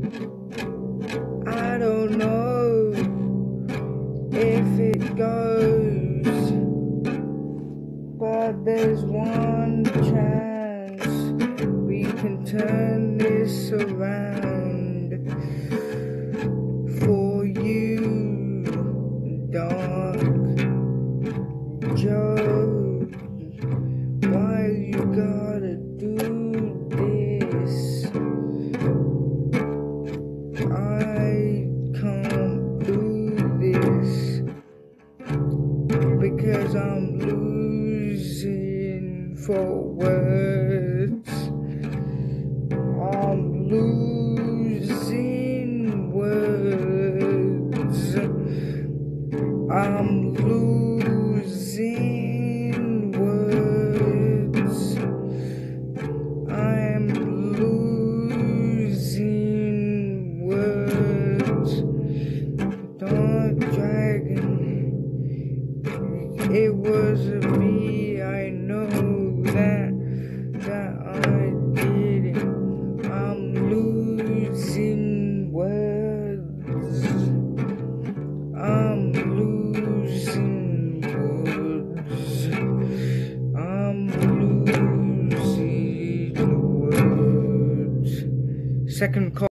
I don't know if it goes, but there's one chance we can turn this around for you, Dark Joe. Why you gotta do this? I can't do this because I'm losing for words. I'm losing words. I'm losing words. I'm losing words. Dark Dragon, it wasn't me, I know that I did it. I'm losing words. I'm losing words. I'm losing words. Second call.